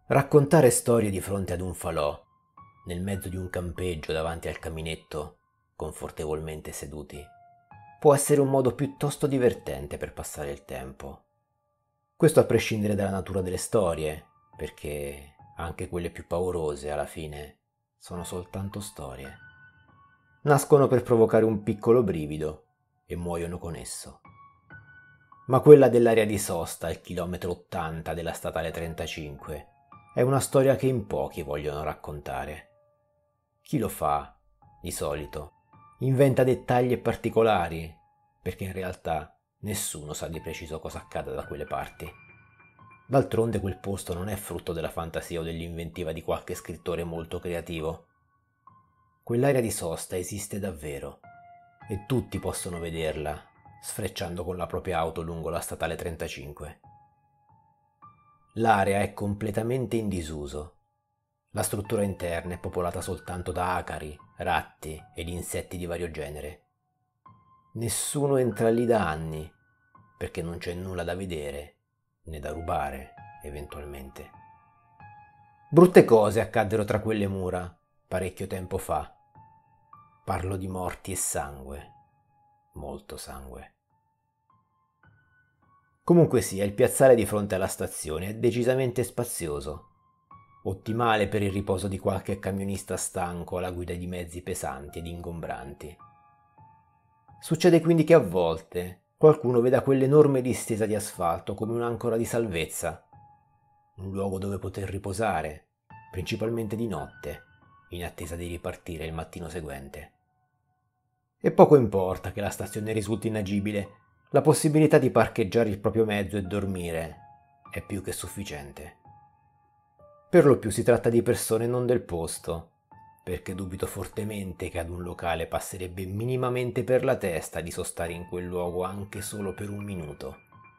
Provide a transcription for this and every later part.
Raccontare storie di fronte ad un falò, nel mezzo di un campeggio davanti al caminetto, confortevolmente seduti, può essere un modo piuttosto divertente per passare il tempo. Questo a prescindere dalla natura delle storie, perché anche quelle più paurose alla fine sono soltanto storie. Nascono per provocare un piccolo brivido e muoiono con esso. Ma quella dell'area di sosta al chilometro 80 della statale 35 è una storia che in pochi vogliono raccontare. Chi lo fa, di solito, inventa dettagli e particolari, perché in realtà nessuno sa di preciso cosa accada da quelle parti. D'altronde quel posto non è frutto della fantasia o dell'inventiva di qualche scrittore molto creativo. Quell'area di sosta esiste davvero e tutti possono vederla, sfrecciando con la propria auto lungo la statale 35. L'area è completamente in disuso. La struttura interna è popolata soltanto da acari, ratti ed insetti di vario genere. Nessuno entra lì da anni, perché non c'è nulla da vedere, né da rubare, eventualmente. Brutte cose accaddero tra quelle mura, parecchio tempo fa. Parlo di morti e sangue, molto sangue. Comunque sia, il piazzale di fronte alla stazione è decisamente spazioso, ottimale per il riposo di qualche camionista stanco alla guida di mezzi pesanti ed ingombranti. Succede quindi che a volte qualcuno veda quell'enorme distesa di asfalto come un'ancora di salvezza, un luogo dove poter riposare, principalmente di notte, in attesa di ripartire il mattino seguente. E poco importa che la stazione risulti inagibile, la possibilità di parcheggiare il proprio mezzo e dormire è più che sufficiente. Per lo più si tratta di persone non del posto, perché dubito fortemente che ad un locale passerebbe minimamente per la testa di sostare in quel luogo anche solo per un minuto.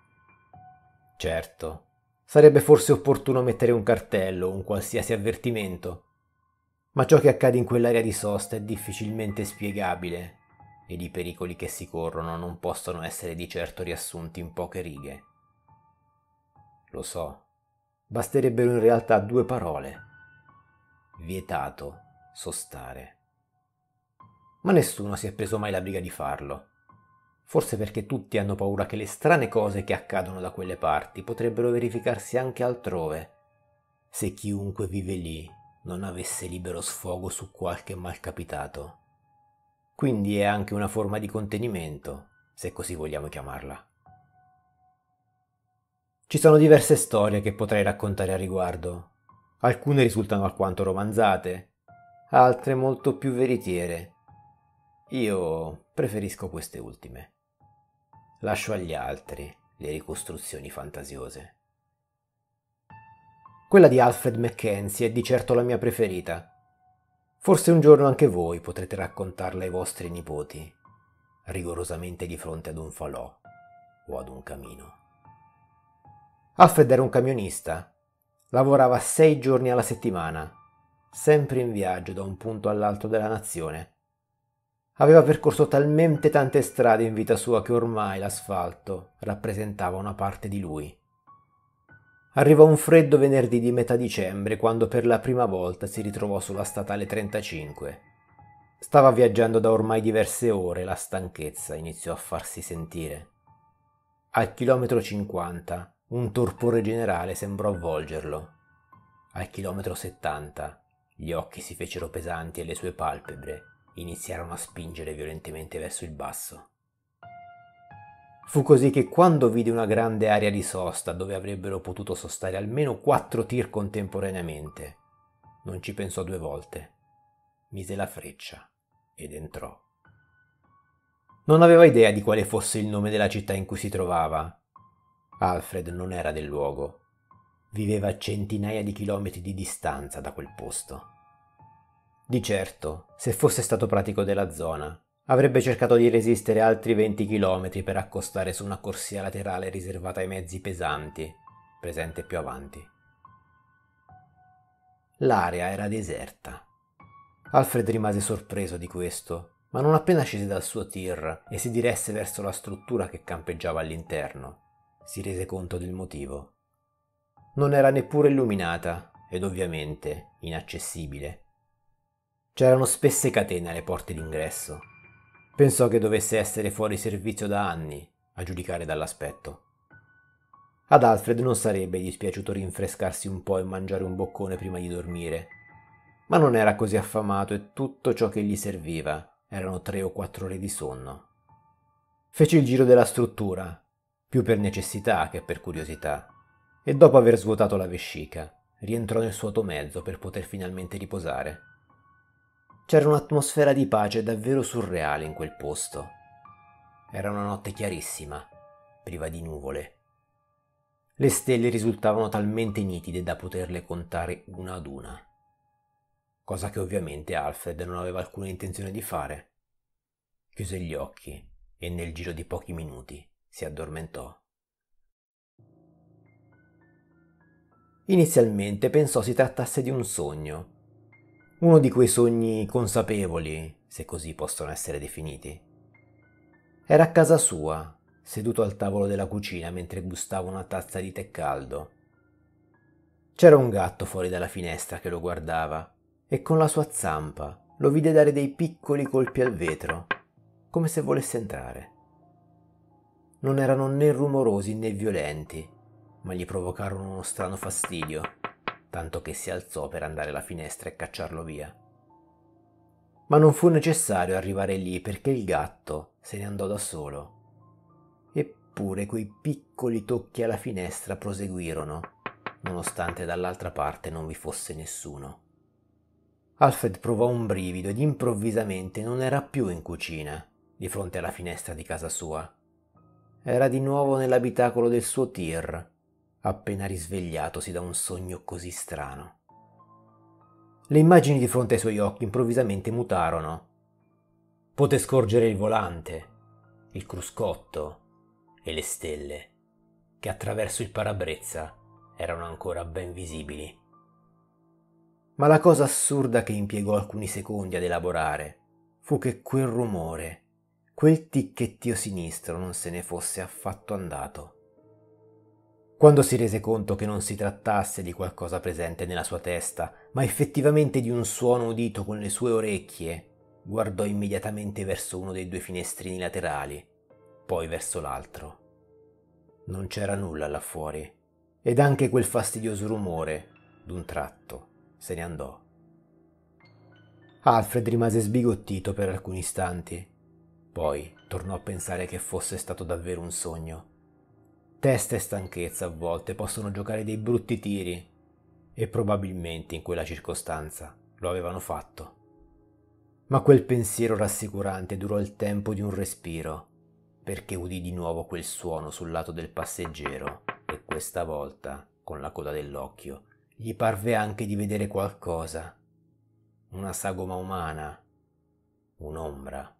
Certo, sarebbe forse opportuno mettere un cartello o un qualsiasi avvertimento, ma ciò che accade in quell'area di sosta è difficilmente spiegabile ed i pericoli che si corrono non possono essere di certo riassunti in poche righe. Lo so, basterebbero in realtà 2 parole. Vietato sostare. Ma nessuno si è preso mai la briga di farlo. Forse perché tutti hanno paura che le strane cose che accadono da quelle parti potrebbero verificarsi anche altrove, se chiunque vive lì non avesse libero sfogo su qualche malcapitato. Quindi è anche una forma di contenimento, se così vogliamo chiamarla. Ci sono diverse storie che potrei raccontare a riguardo. Alcune risultano alquanto romanzate, altre molto più veritiere. Io preferisco queste ultime. Lascio agli altri le ricostruzioni fantasiose. Quella di Alfred Mackenzie è di certo la mia preferita. Forse un giorno anche voi potrete raccontarla ai vostri nipoti, rigorosamente di fronte ad un falò o ad un camino. Alfred era un camionista. Lavorava 6 giorni alla settimana, sempre in viaggio da un punto all'altro della nazione. Aveva percorso talmente tante strade in vita sua che ormai l'asfalto rappresentava una parte di lui. Arrivò un freddo venerdì di metà dicembre quando per la prima volta si ritrovò sulla statale 35. Stava viaggiando da ormai diverse ore e la stanchezza iniziò a farsi sentire. Al chilometro 50 un torpore generale sembrò avvolgerlo. Al chilometro 70 gli occhi si fecero pesanti e le sue palpebre iniziarono a spingere violentemente verso il basso. Fu così che quando vide una grande area di sosta dove avrebbero potuto sostare almeno 4 tir contemporaneamente, non ci pensò 2 volte. Mise la freccia ed entrò. Non aveva idea di quale fosse il nome della città in cui si trovava. Alfred non era del luogo. Viveva a centinaia di chilometri di distanza da quel posto. Di certo, se fosse stato pratico della zona, avrebbe cercato di resistere altri 20 chilometri per accostare su una corsia laterale riservata ai mezzi pesanti, presente più avanti. L'area era deserta. Alfred rimase sorpreso di questo, ma non appena scese dal suo tir e si diresse verso la struttura che campeggiava all'interno, si rese conto del motivo. Non era neppure illuminata ed ovviamente inaccessibile. C'erano spesse catene alle porte d'ingresso. Pensò che dovesse essere fuori servizio da anni, a giudicare dall'aspetto. Ad Alfred non sarebbe dispiaciuto rinfrescarsi un po' e mangiare un boccone prima di dormire, ma non era così affamato e tutto ciò che gli serviva erano 3 o 4 ore di sonno. Fece il giro della struttura, più per necessità che per curiosità, e dopo aver svuotato la vescica, rientrò nel suo automezzo per poter finalmente riposare. C'era un'atmosfera di pace davvero surreale in quel posto. Era una notte chiarissima, priva di nuvole. Le stelle risultavano talmente nitide da poterle contare una ad una, cosa che ovviamente Alfred non aveva alcuna intenzione di fare. Chiuse gli occhi e nel giro di pochi minuti si addormentò. Inizialmente pensò si trattasse di un sogno, uno di quei sogni consapevoli, se così possono essere definiti. Era a casa sua, seduto al tavolo della cucina mentre gustava una tazza di tè caldo. C'era un gatto fuori dalla finestra che lo guardava e con la sua zampa lo vide dare dei piccoli colpi al vetro, come se volesse entrare. Non erano né rumorosi né violenti, ma gli provocarono uno strano fastidio, tanto che si alzò per andare alla finestra e cacciarlo via. Ma non fu necessario arrivare lì perché il gatto se ne andò da solo. Eppure quei piccoli tocchi alla finestra proseguirono, nonostante dall'altra parte non vi fosse nessuno. Alfred provò un brivido ed improvvisamente non era più in cucina, di fronte alla finestra di casa sua. Era di nuovo nell'abitacolo del suo tir, appena risvegliatosi da un sogno così strano. Le immagini di fronte ai suoi occhi improvvisamente mutarono. Poté scorgere il volante, il cruscotto e le stelle, che attraverso il parabrezza erano ancora ben visibili. Ma la cosa assurda che impiegò alcuni secondi ad elaborare fu che quel rumore, quel ticchettio sinistro non se ne fosse affatto andato. Quando si rese conto che non si trattasse di qualcosa presente nella sua testa, ma effettivamente di un suono udito con le sue orecchie, guardò immediatamente verso uno dei 2 finestrini laterali, poi verso l'altro. Non c'era nulla là fuori, ed anche quel fastidioso rumore, d'un tratto, se ne andò. Alfred rimase sbigottito per alcuni istanti, poi tornò a pensare che fosse stato davvero un sogno. Testa e stanchezza a volte possono giocare dei brutti tiri, e probabilmente in quella circostanza lo avevano fatto. Ma quel pensiero rassicurante durò il tempo di un respiro, perché udì di nuovo quel suono sul lato del passeggero e questa volta, con la coda dell'occhio, gli parve anche di vedere qualcosa, una sagoma umana, un'ombra.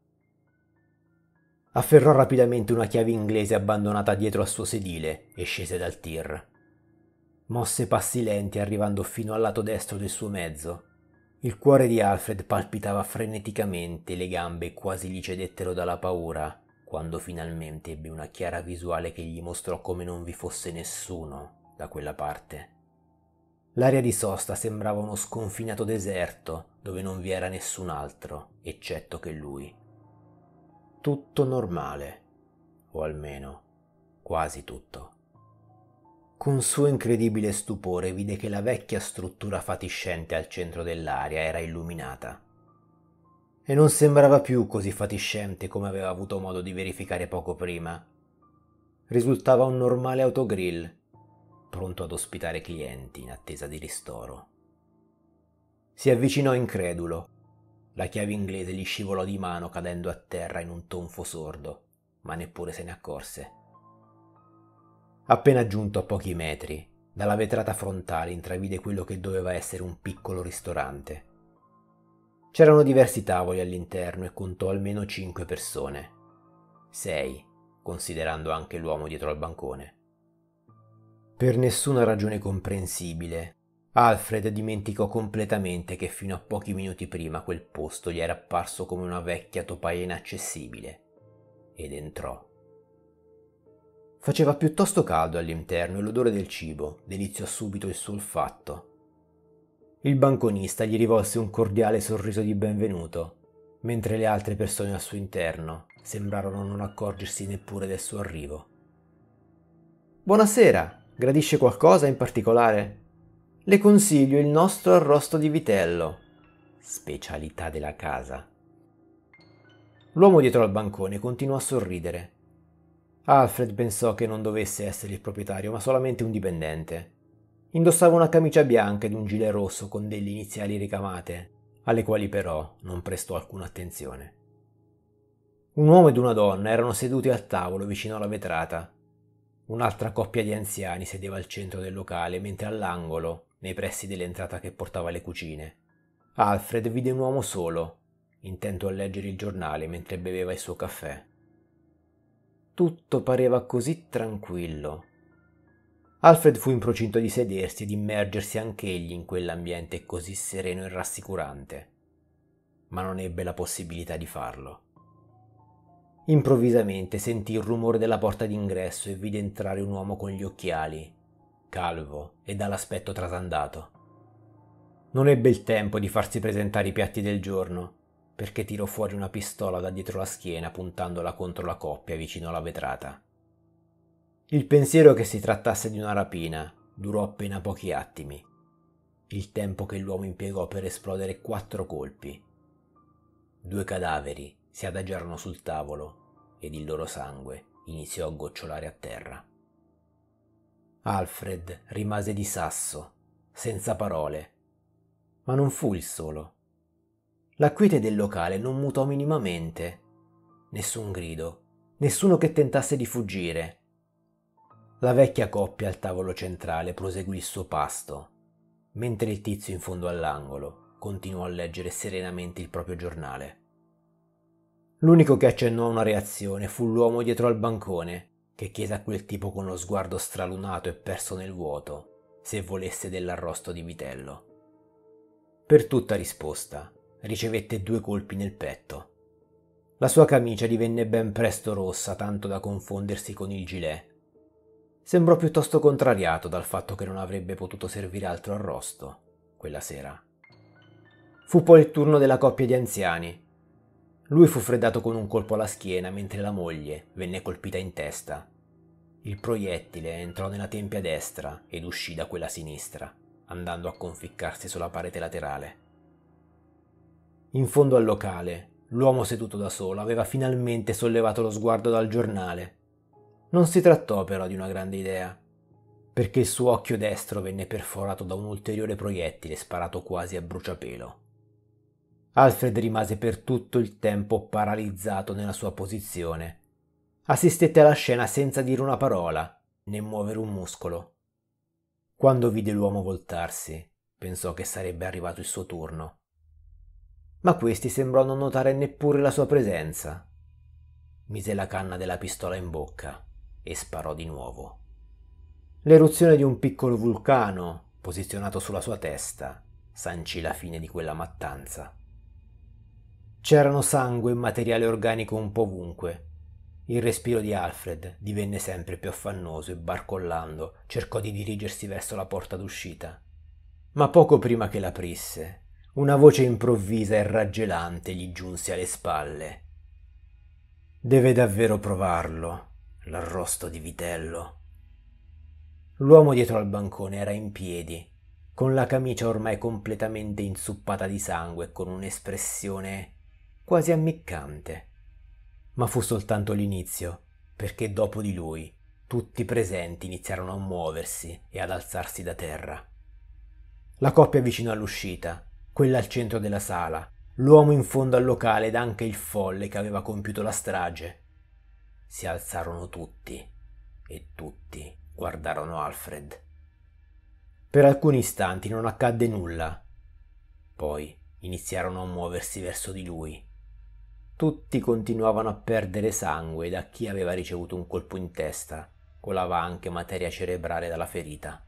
Afferrò rapidamente una chiave inglese abbandonata dietro al suo sedile e scese dal tir. Mosse passi lenti arrivando fino al lato destro del suo mezzo. Il cuore di Alfred palpitava freneticamente, le gambe quasi gli cedettero dalla paura, quando finalmente ebbe una chiara visuale che gli mostrò come non vi fosse nessuno da quella parte. L'area di sosta sembrava uno sconfinato deserto dove non vi era nessun altro, eccetto che lui. Tutto normale, o almeno quasi tutto. Con suo incredibile stupore vide che la vecchia struttura fatiscente al centro dell'area era illuminata. E non sembrava più così fatiscente come aveva avuto modo di verificare poco prima. Risultava un normale autogrill, pronto ad ospitare clienti in attesa di ristoro. Si avvicinò incredulo. La chiave inglese gli scivolò di mano cadendo a terra in un tonfo sordo, ma neppure se ne accorse. Appena giunto a pochi metri, dalla vetrata frontale intravide quello che doveva essere un piccolo ristorante. C'erano diversi tavoli all'interno e contò almeno 5 persone. 6, considerando anche l'uomo dietro al bancone. Per nessuna ragione comprensibile, Alfred dimenticò completamente che fino a pochi minuti prima quel posto gli era apparso come una vecchia topaia inaccessibile, ed entrò. Faceva piuttosto caldo all'interno e l'odore del cibo deliziò subito il suo olfatto. Il banconista gli rivolse un cordiale sorriso di benvenuto, mentre le altre persone al suo interno sembrarono non accorgersi neppure del suo arrivo. «Buonasera, gradisce qualcosa in particolare? Le consiglio il nostro arrosto di vitello, specialità della casa». L'uomo dietro al bancone continuò a sorridere. Alfred pensò che non dovesse essere il proprietario, ma solamente un dipendente. Indossava una camicia bianca ed un gilet rosso con delle iniziali ricamate, alle quali però non prestò alcuna attenzione. Un uomo ed una donna erano seduti al tavolo vicino alla vetrata. Un'altra coppia di anziani sedeva al centro del locale, mentre all'angolo, nei pressi dell'entrata che portava alle cucine, Alfred vide un uomo solo, intento a leggere il giornale mentre beveva il suo caffè. Tutto pareva così tranquillo. Alfred fu in procinto di sedersi ed immergersi anch'egli in quell'ambiente così sereno e rassicurante, ma non ebbe la possibilità di farlo. Improvvisamente sentì il rumore della porta d'ingresso e vide entrare un uomo con gli occhiali, calvo e dall'aspetto trasandato. Non ebbe il tempo di farsi presentare i piatti del giorno, perché tirò fuori una pistola da dietro la schiena puntandola contro la coppia vicino alla vetrata. Il pensiero che si trattasse di una rapina durò appena pochi attimi, il tempo che l'uomo impiegò per esplodere 4 colpi. 2 cadaveri si adagiarono sul tavolo ed il loro sangue iniziò a gocciolare a terra. Alfred rimase di sasso, senza parole, ma non fu il solo. La quiete del locale non mutò minimamente. Nessun grido, nessuno che tentasse di fuggire. La vecchia coppia al tavolo centrale proseguì il suo pasto, mentre il tizio in fondo all'angolo continuò a leggere serenamente il proprio giornale. L'unico che accennò a una reazione fu l'uomo dietro al bancone, che chiese a quel tipo con lo sguardo stralunato e perso nel vuoto se volesse dell'arrosto di vitello. Per tutta risposta ricevette 2 colpi nel petto. La sua camicia divenne ben presto rossa, tanto da confondersi con il gilet. Sembrò piuttosto contrariato dal fatto che non avrebbe potuto servire altro arrosto quella sera. Fu poi il turno della coppia di anziani. Lui fu freddato con un colpo alla schiena, mentre la moglie venne colpita in testa. Il proiettile entrò nella tempia destra ed uscì da quella sinistra, andando a conficcarsi sulla parete laterale. In fondo al locale, l'uomo seduto da solo aveva finalmente sollevato lo sguardo dal giornale. Non si trattò però di una grande idea, perché il suo occhio destro venne perforato da un ulteriore proiettile sparato quasi a bruciapelo. Alfred rimase per tutto il tempo paralizzato nella sua posizione. Assistette alla scena senza dire una parola, né muovere un muscolo. Quando vide l'uomo voltarsi, pensò che sarebbe arrivato il suo turno. Ma questi sembrò non notare neppure la sua presenza. Mise la canna della pistola in bocca e sparò di nuovo. L'eruzione di un piccolo vulcano, posizionato sulla sua testa, sancì la fine di quella mattanza. C'erano sangue e materiale organico un po' ovunque. Il respiro di Alfred divenne sempre più affannoso e barcollando cercò di dirigersi verso la porta d'uscita. Ma poco prima che l'aprisse, una voce improvvisa e raggelante gli giunse alle spalle. «Deve davvero provarlo, l'arrosto di vitello». L'uomo dietro al bancone era in piedi, con la camicia ormai completamente inzuppata di sangue e con un'espressione quasi ammiccante. Ma fu soltanto l'inizio, perché dopo di lui tutti i presenti iniziarono a muoversi e ad alzarsi da terra. La coppia vicino all'uscita, quella al centro della sala, l'uomo in fondo al locale ed anche il folle che aveva compiuto la strage. Si alzarono tutti e tutti guardarono Alfred. Per alcuni istanti non accadde nulla. Poi iniziarono a muoversi verso di lui. Tutti continuavano a perdere sangue da chi aveva ricevuto un colpo in testa, colava anche materia cerebrale dalla ferita.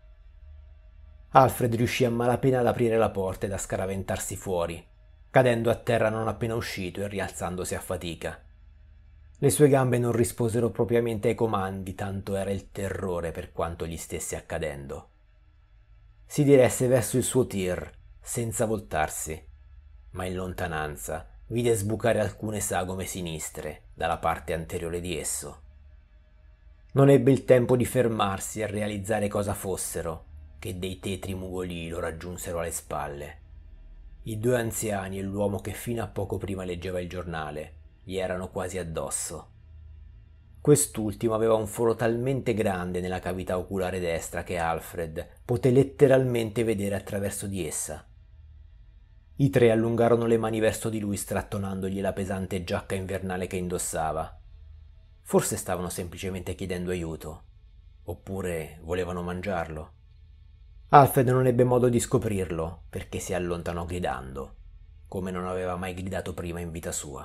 Alfred riuscì a malapena ad aprire la porta ed a scaraventarsi fuori, cadendo a terra non appena uscito e rialzandosi a fatica. Le sue gambe non risposero propriamente ai comandi, tanto era il terrore per quanto gli stesse accadendo. Si diresse verso il suo tir, senza voltarsi, ma in lontananza vide sbucare alcune sagome sinistre dalla parte anteriore di esso. Non ebbe il tempo di fermarsi a realizzare cosa fossero, che dei tetri mugolii lo raggiunsero alle spalle. I due anziani e l'uomo che fino a poco prima leggeva il giornale gli erano quasi addosso. Quest'ultimo aveva un foro talmente grande nella cavità oculare destra che Alfred poté letteralmente vedere attraverso di essa. I tre allungarono le mani verso di lui strattonandogli la pesante giacca invernale che indossava. Forse stavano semplicemente chiedendo aiuto, oppure volevano mangiarlo. Alfred non ebbe modo di scoprirlo perché si allontanò gridando, come non aveva mai gridato prima in vita sua.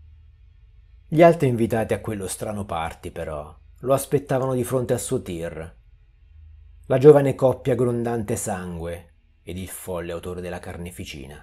Gli altri invitati a quello strano party, però, lo aspettavano di fronte al suo tir. La giovane coppia grondante sangue ed il folle autore della carneficina.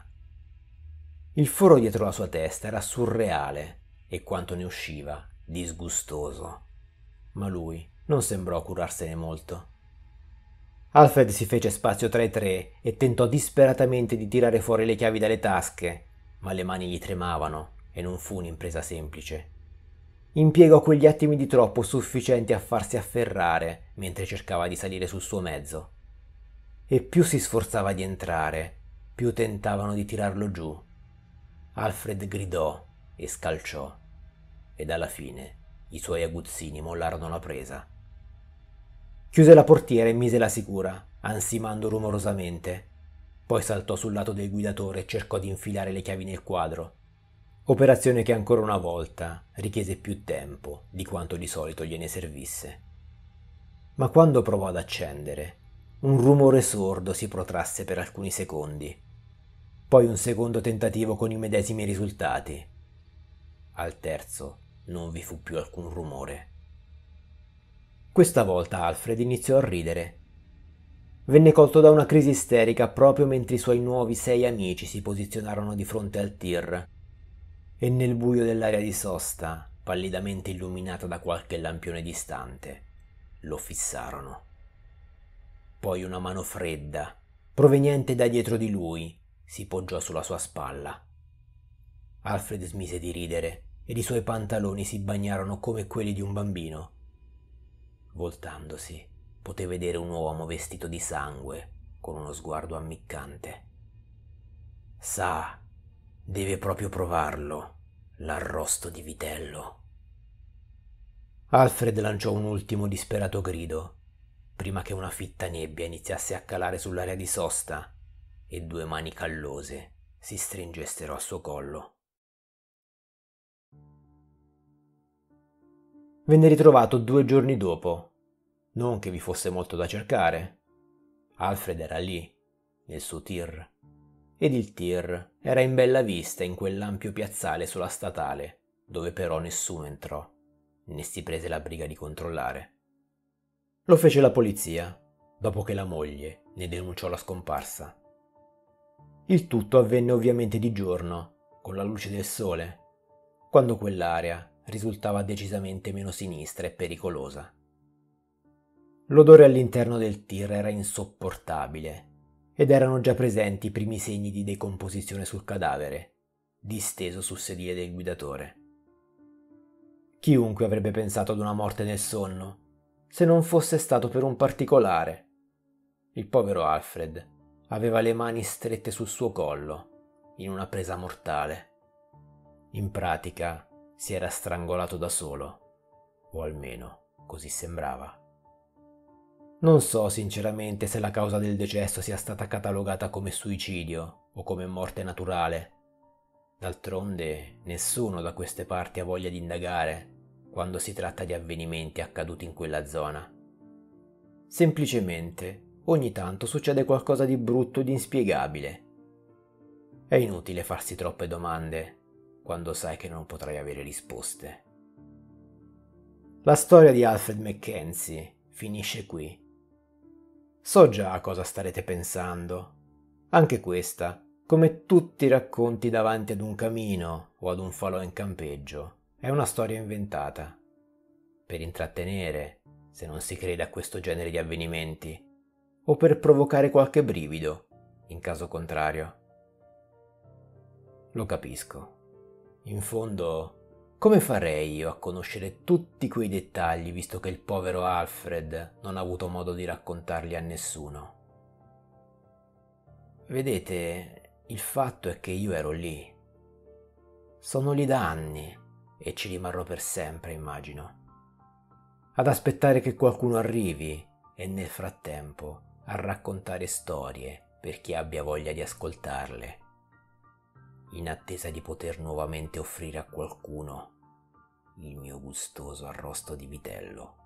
Il foro dietro la sua testa era surreale e quanto ne usciva disgustoso, ma lui non sembrò curarsene molto. Alfred si fece spazio tra i tre e tentò disperatamente di tirare fuori le chiavi dalle tasche, ma le mani gli tremavano e non fu un'impresa semplice. Impiegò quegli attimi di troppo sufficienti a farsi afferrare mentre cercava di salire sul suo mezzo. E più si sforzava di entrare, più tentavano di tirarlo giù. Alfred gridò e scalciò, ed alla fine i suoi aguzzini mollarono la presa. Chiuse la portiera e mise la sicura, ansimando rumorosamente. Poi saltò sul lato del guidatore e cercò di infilare le chiavi nel quadro. Operazione che ancora una volta richiese più tempo di quanto di solito gliene servisse. Ma quando provò ad accendere, un rumore sordo si protrasse per alcuni secondi. Poi un secondo tentativo con i medesimi risultati. Al terzo non vi fu più alcun rumore. Questa volta Alfred iniziò a ridere. Venne colto da una crisi isterica proprio mentre i suoi nuovi 6 amici si posizionarono di fronte al tir e nel buio dell'area di sosta, pallidamente illuminata da qualche lampione distante, lo fissarono. Poi una mano fredda, proveniente da dietro di lui, si poggiò sulla sua spalla. Alfred smise di ridere ed i suoi pantaloni si bagnarono come quelli di un bambino. Voltandosi, poté vedere un uomo vestito di sangue, con uno sguardo ammiccante. Sa, deve proprio provarlo, l'arrosto di vitello. Alfred lanciò un ultimo disperato grido, prima che una fitta nebbia iniziasse a calare sull'area di sosta e 2 mani callose si stringessero al suo collo. Venne ritrovato 2 giorni dopo. Non che vi fosse molto da cercare. Alfred era lì, nel suo tir, ed il tir era in bella vista in quell'ampio piazzale sulla statale, dove però nessuno entrò, né si prese la briga di controllare. Lo fece la polizia, dopo che la moglie ne denunciò la scomparsa. Il tutto avvenne ovviamente di giorno, con la luce del sole, quando quell'area risultava decisamente meno sinistra e pericolosa. L'odore all'interno del tir era insopportabile ed erano già presenti i primi segni di decomposizione sul cadavere, disteso sul sedile del guidatore. Chiunque avrebbe pensato ad una morte nel sonno, se non fosse stato per un particolare. Il povero Alfred aveva le mani strette sul suo collo, in una presa mortale. In pratica si era strangolato da solo, o almeno così sembrava. Non so sinceramente se la causa del decesso sia stata catalogata come suicidio o come morte naturale. D'altronde nessuno da queste parti ha voglia di indagare quando si tratta di avvenimenti accaduti in quella zona. Semplicemente ogni tanto succede qualcosa di brutto ed inspiegabile. È inutile farsi troppe domande quando sai che non potrai avere risposte. La storia di Alfred Mackenzie finisce qui. So già a cosa starete pensando. Anche questa, come tutti i racconti davanti ad un camino o ad un falò in campeggio, è una storia inventata. Per intrattenere, se non si crede a questo genere di avvenimenti, o per provocare qualche brivido, in caso contrario. Lo capisco. In fondo, come farei io a conoscere tutti quei dettagli visto che il povero Alfred non ha avuto modo di raccontarli a nessuno? Vedete, il fatto è che io ero lì. Sono lì da anni e ci rimarrò per sempre, immagino. Ad aspettare che qualcuno arrivi e nel frattempo a raccontare storie per chi abbia voglia di ascoltarle, in attesa di poter nuovamente offrire a qualcuno il mio gustoso arrosto di vitello.